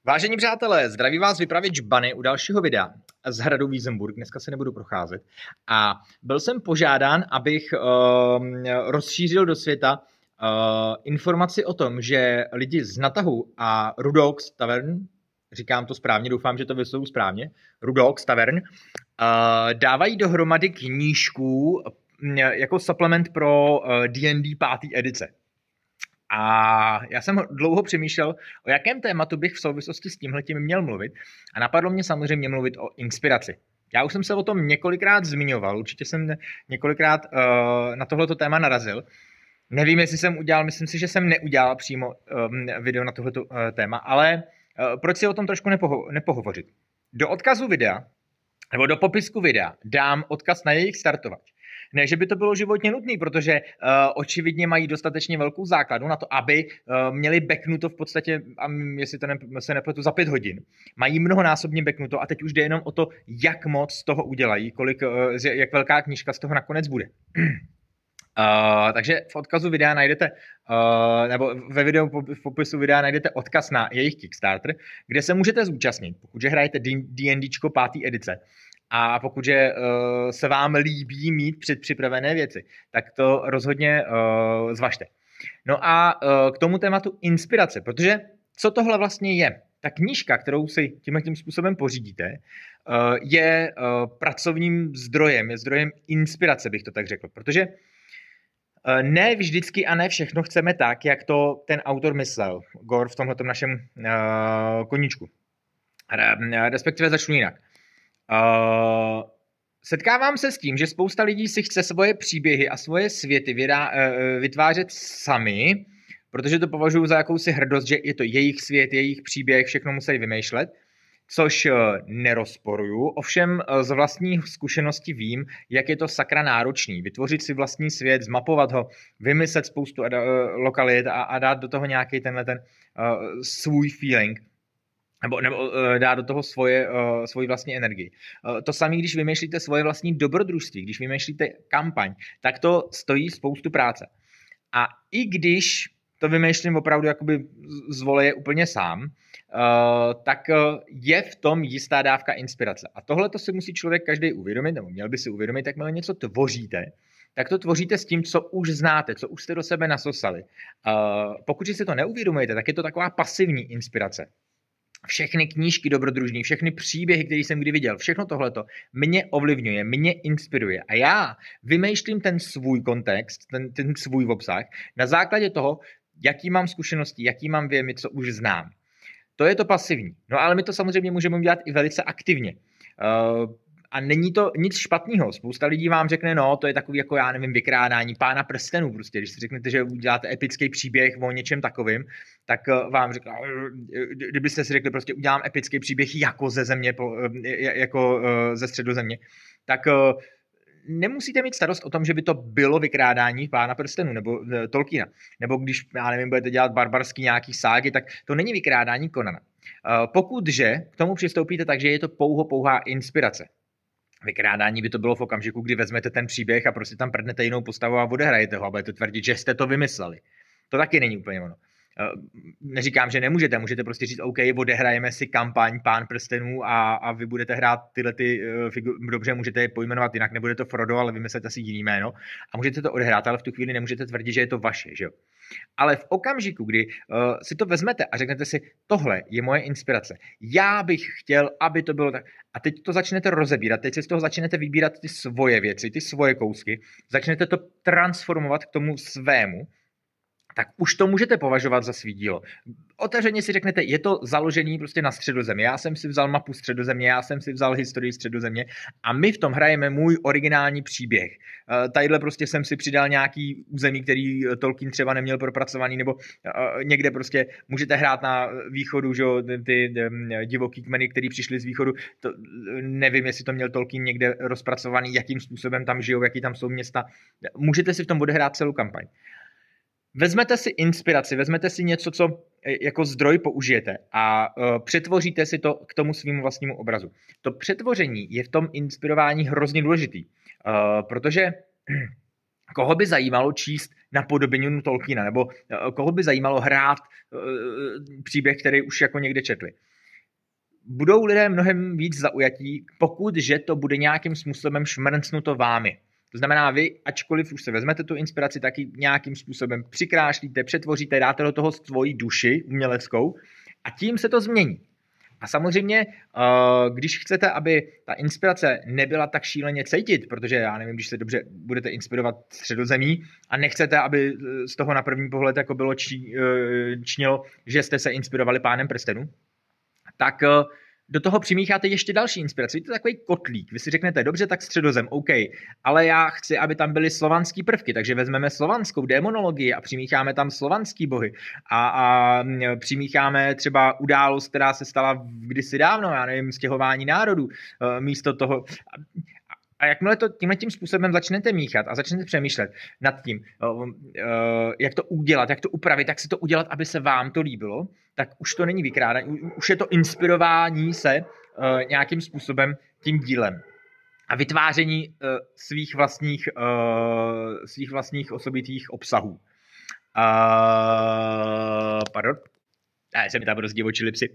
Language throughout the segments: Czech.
Vážení přátelé, zdraví vás vypravěč Bunny u dalšího videa z hradu Wiesenburg. Dneska se nebudu procházet. A byl jsem požádán, abych rozšířil do světa informaci o tom, že lidi z Natahu a Rudox Tavern, říkám to správně, doufám, že to vyslovu správně, Rudox Tavern, dávají dohromady knížku jako supplement pro D&D 5. edice. A já jsem dlouho přemýšlel, o jakém tématu bych v souvislosti s tímhletím měl mluvit. A napadlo mě samozřejmě mluvit o inspiraci. Já už jsem se o tom několikrát zmiňoval, určitě jsem několikrát na tohleto téma narazil. Nevím, jestli jsem udělal, myslím si, že jsem neudělal přímo video na tohleto téma, ale proč si o tom trošku nepohovořit? Do odkazu videa, nebo do popisku videa dám odkaz na jejich startovač. Ne, že by to bylo životně nutné, protože očividně mají dostatečně velkou základu na to, aby měli backnuto v podstatě, jestli to se nepletu, za 5 hodin. Mají mnohonásobně backnuto a teď už jde jenom o to, jak moc z toho udělají, jak velká knížka z toho nakonec bude. Takže v odkazu videa najdete, nebo ve videu v popisu videa najdete odkaz na jejich Kickstarter, kde se můžete zúčastnit, pokud hrajete D&Dčko 5. edice. A pokud se vám líbí mít předpřipravené věci, tak to rozhodně zvažte. No a k tomu tématu inspirace, protože co tohle vlastně je? Ta knížka, kterou si tím způsobem pořídíte, je pracovním zdrojem, je zdrojem inspirace, bych to tak řekl, protože ne vždycky a ne všechno chceme tak, jak to ten autor myslel, Gore v tomhletom našem koníčku. Respektive začnu jinak. Setkávám se s tím, že spousta lidí si chce svoje příběhy a svoje světy vytvářet sami, protože to považuji za jakousi hrdost, že je to jejich svět, jejich příběh, všechno musí vymýšlet, což nerozporuju, ovšem z vlastní zkušenosti vím, jak je to sakra náročný. Vytvořit si vlastní svět, zmapovat ho, vymyslet spoustu lokalit a dát do toho nějaký ten svůj feeling. Nebo dát do toho svoji vlastní energii. To samé, když vymýšlíte svoje vlastní dobrodružství, když vymýšlíte kampaň, tak to stojí spoustu práce. A i když to vymýšlím opravdu jakoby z voleje úplně sám, tak je v tom jistá dávka inspirace. A tohle to si musí člověk každý uvědomit, nebo měl by si uvědomit, jakmile něco tvoříte, tak to tvoříte s tím, co už znáte, co už jste do sebe nasosali. Pokud si to neuvědomujete, tak je to taková pasivní inspirace. Všechny knížky dobrodružný, všechny příběhy, které jsem kdy viděl, všechno tohleto mě ovlivňuje, mě inspiruje. A já vymýšlím ten svůj kontext, ten svůj obsah na základě toho, jaký mám zkušenosti, jaký mám věmy, co už znám. To je to pasivní. No ale my to samozřejmě můžeme udělat i velice aktivně. A není to nic špatného. Spousta lidí vám řekne, no, to je takový, jako já nevím, vykrádání Pána prstenů. Prostě, když si řeknete, že uděláte epický příběh o něčem takovým, tak vám řekne, kdybyste si řekli, prostě udělám epický příběh jako ze země, jako ze středozemě, tak nemusíte mít starost o tom, že by to bylo vykrádání Pána prstenů nebo Tolkiena. Nebo když, já nevím, budete dělat barbarský nějaký ságy, tak to není vykrádání Conana. Pokaždé k tomu přistoupíte tak, že je to pouhá inspirace. Vykrádání by to bylo v okamžiku, kdy vezmete ten příběh a prostě tam prdnete jinou postavu a odehrajete ho a budete tvrdit, že jste to vymysleli. To taky není úplně ono. Neříkám, že nemůžete, můžete prostě říct, OK, odehrajeme si kampaň Pán prstenů a vy budete hrát tyhle figury, dobře, můžete je pojmenovat jinak, nebude to Frodo, ale vymyslete si jiný jméno a můžete to odehrát, ale v tu chvíli nemůžete tvrdit, že je to vaše, že jo. Ale v okamžiku, kdy si to vezmete a řeknete si, tohle je moje inspirace, já bych chtěl, aby to bylo tak, a teď to začnete rozebírat, teď si z toho začnete vybírat ty svoje věci, ty svoje kousky, začnete to transformovat k tomu svému, tak už to můžete považovat za svý dílo. Otevřeně si řeknete, je to založený prostě na Středozemě. Já jsem si vzal mapu Středozemě, já jsem si vzal historii Středozemě a my v tom hrajeme můj originální příběh. Tadyhle prostě jsem si přidal nějaký území, který Tolkien třeba neměl propracovaný, nebo někde prostě můžete hrát na východu, že ty divoký kmeny, který přišli z východu. To, nevím, jestli to měl Tolkien někde rozpracovaný, jakým způsobem tam žijou, jaký tam jsou města. Můžete si v tom odehrát celou kampaň. Vezmete si inspiraci, vezmete si něco, co jako zdroj použijete a přetvoříte si to k tomu svým vlastnímu obrazu. To přetvoření je v tom inspirování hrozně důležitý, protože koho by zajímalo číst napodobení Tolkiena, nebo koho by zajímalo hrát příběh, který už jako někde četli. budou lidé mnohem víc zaujatí, pokud že to bude nějakým způsobem šmrncnuto vámi. To znamená, vy, ačkoliv už se vezmete tu inspiraci, taky nějakým způsobem přikrášlíte, přetvoříte, dáte do toho svoji duši uměleckou a tím se to změní. A samozřejmě, když chcete, aby ta inspirace nebyla tak šíleně cítit, protože já nevím, když se dobře budete inspirovat Středozemí a nechcete, aby z toho na první pohled jako bylo činilo, že jste se inspirovali Pánem prstenů, tak do toho přimícháte ještě další inspiraci. Je to takový kotlík. Vy si řeknete, dobře, tak Středozem, OK, ale já chci, aby tam byly slovanský prvky, takže vezmeme slovanskou démonologii a přimícháme tam slovanský bohy a přimícháme třeba událost, která se stala kdysi dávno, já nevím, stěhování národů, místo toho. A jakmile to tímhletím způsobem začnete míchat a začnete přemýšlet nad tím, jak to udělat, jak to upravit, jak se to udělat, aby se vám to líbilo, tak už to není vykrádání, už je to inspirování se nějakým způsobem tím dílem a vytváření svých vlastních osobitých obsahů. Pardon, se mi tam rozdivočily psy.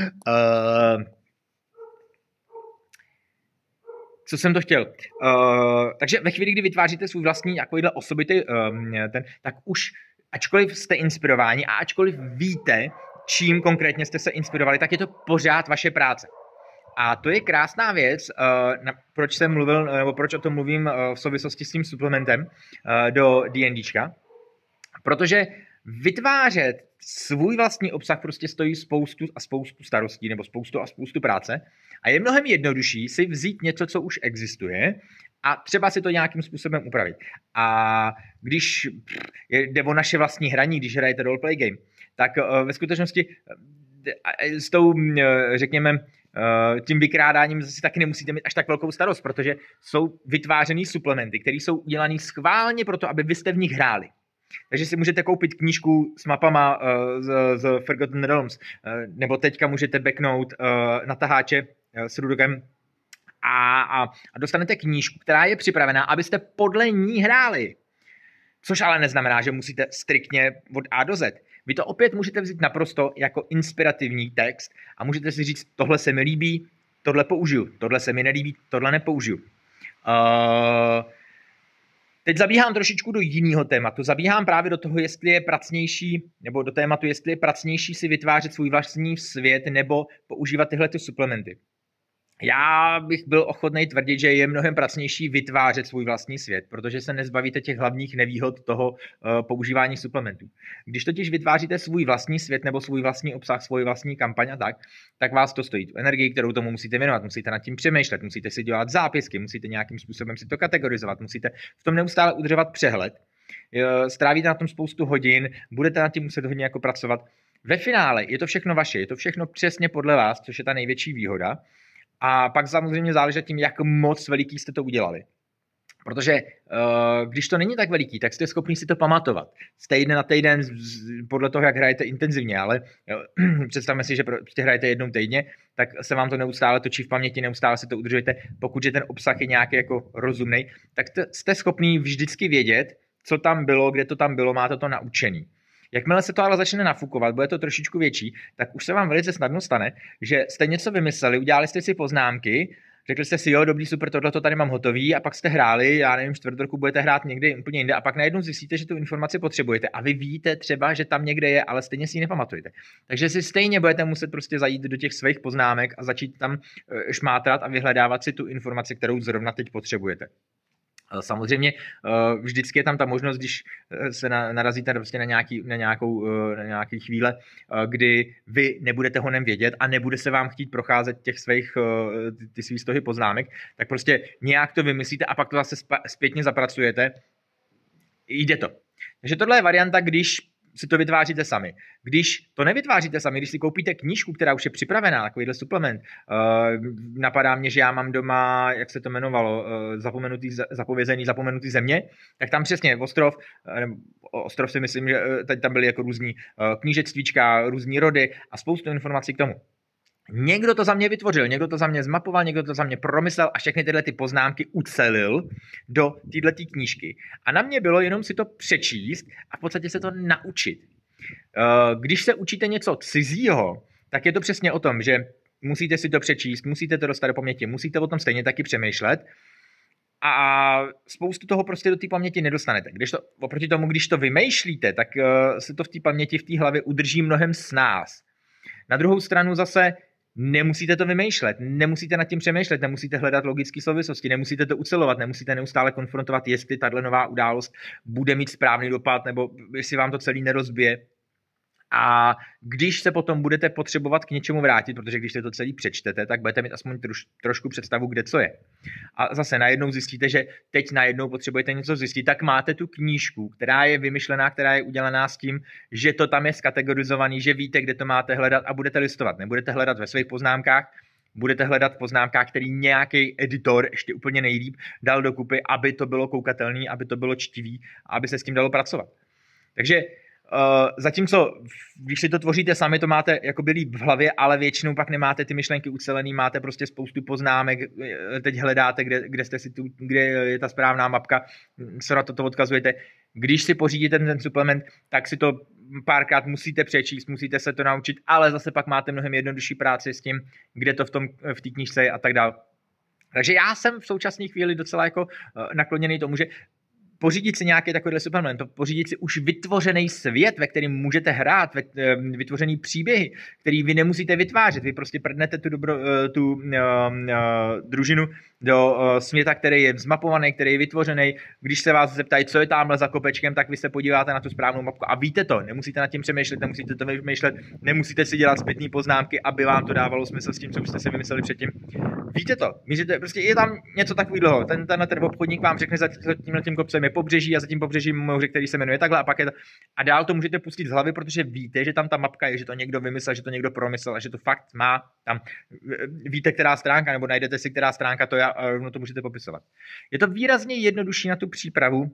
Co jsem to chtěl? Takže ve chvíli, kdy vytváříte svůj vlastní takovýhle osobitý tak už, ačkoliv jste inspirováni a ačkoliv víte, čím konkrétně jste se inspirovali, tak je to pořád vaše práce. A to je krásná věc, proč jsem mluvil, nebo proč o tom mluvím v souvislosti s tím suplementem do D&Dčka. Protože vytvářet svůj vlastní obsah prostě stojí spoustu starostí, nebo spoustu práce. A je mnohem jednodušší si vzít něco, co už existuje a třeba si to nějakým způsobem upravit. A když jde o naše vlastní hraní, když hrajete roleplay game, tak ve skutečnosti s tou, řekněme, tím vykrádáním zase taky nemusíte mít až tak velkou starost, protože jsou vytvářený suplementy, které jsou udělané schválně proto, aby vy jste v nich hráli. Takže si můžete koupit knížku s mapama z Forgotten Realms, nebo teďka můžete backnout na taháče s Rudokem a dostanete knížku, která je připravená, abyste podle ní hráli. Což ale neznamená, že musíte striktně od A do Z. Vy to opět můžete vzít naprosto jako inspirativní text a můžete si říct, tohle se mi líbí, tohle použiju, tohle se mi nelíbí, tohle nepoužiju. Teď zabíhám trošičku do jiného tématu. Zabíhám právě do toho, jestli je pracnější, nebo do tématu, jestli je pracnější si vytvářet svůj vlastní svět nebo používat tyhle suplementy. Já bych byl ochotný tvrdit, že je mnohem pracnější vytvářet svůj vlastní svět, protože se nezbavíte těch hlavních nevýhod toho používání suplementů. Když totiž vytváříte svůj vlastní svět nebo svůj vlastní obsah, svůj vlastní kampaň a tak vás to stojí tu energii, kterou tomu musíte věnovat, musíte nad tím přemýšlet, musíte si dělat zápisky, musíte nějakým způsobem si to kategorizovat, musíte v tom neustále udržovat přehled, strávíte na tom spoustu hodin, budete nad tím muset hodně jako pracovat. Ve finále je to všechno vaše, je to všechno přesně podle vás, což je ta největší výhoda. A pak samozřejmě záleží tím, jak moc veliký jste to udělali. Protože když to není tak veliký, tak jste schopni si to pamatovat. Z týdne na týden, podle toho, jak hrajete intenzivně, ale představme si, že prostě hrajete jednou týdně, tak se vám to neustále točí v paměti, neustále si to udržujete. Pokud je ten obsah je nějaký jako rozumný, tak jste schopni vždycky vědět, co tam bylo, kde to tam bylo, máte to naučený. Jakmile se to ale začne nafukovat, bude to trošičku větší, tak už se vám velice snadno stane, že jste něco vymysleli, udělali jste si poznámky, řekli jste si, jo, dobrý, super, tohle to tady mám hotový a pak jste hráli, já nevím, čtvrt roku budete hrát někde úplně jinde a pak najednou zjistíte, že tu informaci potřebujete a vy víte třeba, že tam někde je, ale stejně si ji nepamatujete. Takže si stejně budete muset prostě zajít do těch svých poznámek a začít tam šmátrat a vyhledávat si tu informaci, kterou zrovna teď potřebujete. Samozřejmě vždycky je tam ta možnost, když se narazíte prostě na nějaký chvíle, kdy vy nebudete honem vědět a nebude se vám chtít procházet ty svých stohy poznámek, tak prostě nějak to vymyslíte a pak to zase zpětně zapracujete. Jde to. Takže tohle je varianta, když si to vytváříte sami. Když to nevytváříte sami, když si koupíte knížku, která už je připravená, takovýhle suplement, napadá mě, že já mám doma, jak se to jmenovalo, zapomenutý země, tak tam přesně ostrov si myslím, že teď tam byly jako různý knížectvíčka, různý rody a spoustu informací k tomu. Někdo to za mě vytvořil, někdo to za mě zmapoval, někdo to za mě promyslel a všechny tyhle ty poznámky ucelil do této knížky. A na mě bylo jenom si to přečíst a v podstatě se to naučit. Když se učíte něco cizího, tak je to přesně o tom, že musíte si to přečíst, musíte to dostat do paměti, musíte o tom stejně taky přemýšlet a spoustu toho prostě do té paměti nedostanete. Oproti tomu, když to vymýšlíte, tak se to v té paměti, v té hlavě udrží mnohem snáz. Na druhou stranu zase nemusíte to vymýšlet, nemusíte nad tím přemýšlet, nemusíte hledat logické souvislosti, nemusíte to ucelovat, nemusíte neustále konfrontovat, jestli tahle nová událost bude mít správný dopad, nebo jestli vám to celý nerozbije. A když se potom budete potřebovat k něčemu vrátit, protože když se to celý přečtete, tak budete mít aspoň trošku představu, kde co je. A zase najednou zjistíte, že teď najednou potřebujete něco zjistit, tak máte tu knížku, která je vymyšlená, která je udělaná s tím, že to tam je skategorizovaný, že víte, kde to máte hledat a budete listovat. Nebudete hledat ve svých poznámkách, budete hledat v poznámkách, který nějaký editor ještě úplně nejlíp dal dokupy, aby to bylo koukatelný, aby to bylo čtivý, aby se s tím dalo pracovat. Takže zatímco, když si to tvoříte sami, to máte jakoby líp v hlavě, ale většinou pak nemáte ty myšlenky ucelený, máte prostě spoustu poznámek, teď hledáte, kde je ta správná mapka, co na to odkazujete. Když si pořídíte ten suplement, tak si to párkrát musíte přečíst, musíte se to naučit, ale zase pak máte mnohem jednodušší práci s tím, kde to v té knížce je a tak dále. Takže já jsem v současné chvíli docela jako nakloněný tomu, že pořídit si nějaký takovýhle suplement, pořídit si už vytvořený svět, ve kterém můžete hrát, vytvořený příběhy, který vy nemusíte vytvářet. Vy prostě prdnete tu družinu do světa, který je zmapovaný, který je vytvořený. Když se vás zeptají, co je tamhle za kopečkem, tak vy se podíváte na tu správnou mapku a víte to. Nemusíte nad tím přemýšlet, nemusíte to vymýšlet, nemusíte si dělat zbytné poznámky, aby vám to dávalo smysl s tím, co už jste si vymysleli předtím. Víte to. Můžete, prostě je tam něco takového. Ten obchodník vám řekne, za tím kopcem je pobřeží a za tím pobřežím moře, který se jmenuje takhle a pak je to. A dál to můžete pustit z hlavy, protože víte, že tam ta mapka je, že to někdo vymyslel, že to někdo promyslel a že to fakt má tam. Víte, která stránka, nebo najdete si, která stránka to je a rovnou to můžete popisovat. Je to výrazně jednodušší na tu přípravu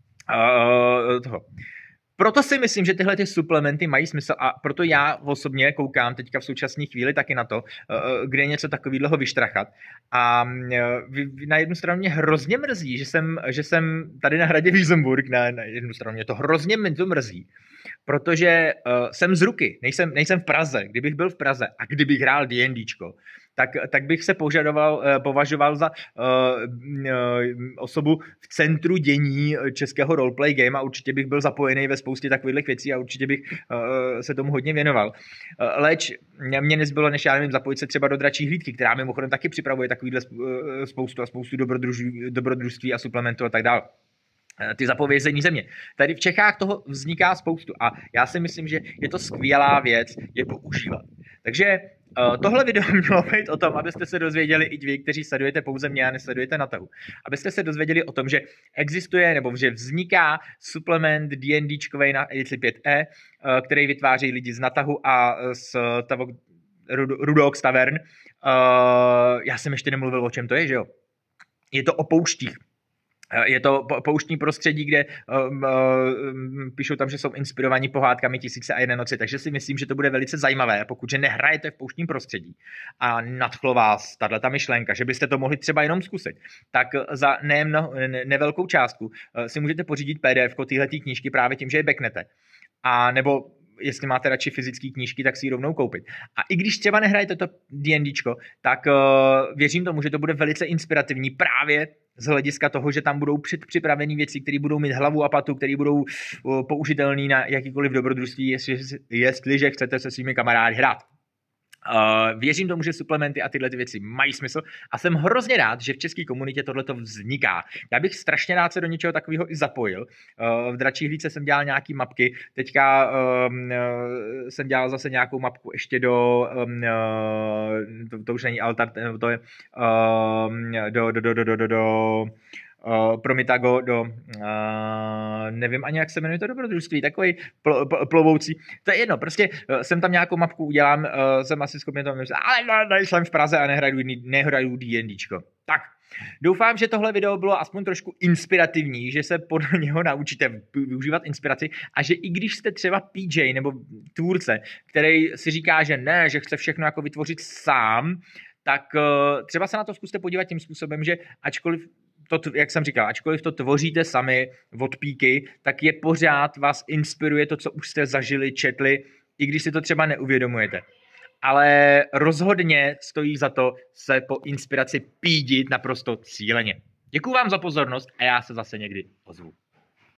toho. Proto si myslím, že tyhle ty suplementy mají smysl a proto já osobně koukám teďka v současné chvíli taky na to, kde je něco takového vyštrachat. A na jednu stranu mě hrozně mrzí, že jsem tady na hradě Wiesenburg, na jednu stranu mě to hrozně mrzí, protože jsem z ruky, nejsem v Praze. Kdybych byl v Praze a kdybych hrál D&Dčko, tak bych se považoval za osobu v centru dění českého roleplay game a určitě bych byl zapojený ve spoustě takových věcí a určitě bych se tomu hodně věnoval. Leč mě nezbylo, než já nevím, zapojit se třeba do Dračí hlídky, která mimochodem taky připravuje takovýhle spoustu dobrodružství a suplementů a tak dále. Ty zapovězení země. Tady v Čechách toho vzniká spoustu a já si myslím, že je to skvělá věc je používat. Takže tohle video mělo být o tom, abyste se dozvěděli i vy, kteří sledujete pouze mě a nesledujete na tahu. Abyste se dozvěděli o tom, že existuje nebo že vzniká suplement D&Dčkovej na edici 5e, který vytváří lidi z Natahu a z Rudox Tavern. Já jsem ještě nemluvil, o čem to je, že jo? Je to o pouštích. Je to pouštní prostředí, kde píšou tam, že jsou inspirovaní pohádkami Tisíce a jedné noci, takže si myslím, že to bude velice zajímavé, pokud nehrajete v pouštním prostředí a nadchlo vás tato myšlenka, že byste to mohli třeba jenom zkusit, tak za nevelkou částku si můžete pořídit PDF téhletý knížky právě tím, že je backnete. A nebo jestli máte radši fyzické knížky, tak si ji rovnou koupit. A i když třeba nehrajete to D&Dčko, tak věřím tomu, že to bude velice inspirativní právě z hlediska toho, že tam budou předpřipravené věci, které budou mít hlavu a patu, které budou použitelné na jakýkoliv dobrodružství, jestliže chcete se svými kamarády hrát. Věřím tomu, že suplementy a tyhle ty věci mají smysl a jsem hrozně rád, že v české komunitě tohleto vzniká. Já bych strašně rád se do něčeho takového i zapojil. V Dračí hlídce jsem dělal nějaký mapky, teďka jsem dělal zase nějakou mapku ještě do to už není altar, to je do Promitago, nevím ani, jak se jmenuje to dobrodružství, takový plovoucí. To je jedno, prostě jsem tam nějakou mapku udělám, jsem asi schopný to myslet, ale jsem v Praze a nehraju D&Dčko. Tak, doufám, že tohle video bylo aspoň trošku inspirativní, že se podle něho naučíte využívat inspiraci a že i když jste třeba PJ nebo tvůrce, který si říká, že ne, že chce všechno jako vytvořit sám, tak třeba se na to zkuste podívat tím způsobem, že ačkoliv jak jsem říkal, ačkoliv to tvoříte sami od píky, tak je pořád vás inspiruje to, co už jste zažili, četli, i když si to třeba neuvědomujete. ale rozhodně stojí za to se po inspiraci pídit naprosto cíleně. Děkuju vám za pozornost a já se zase někdy ozvu.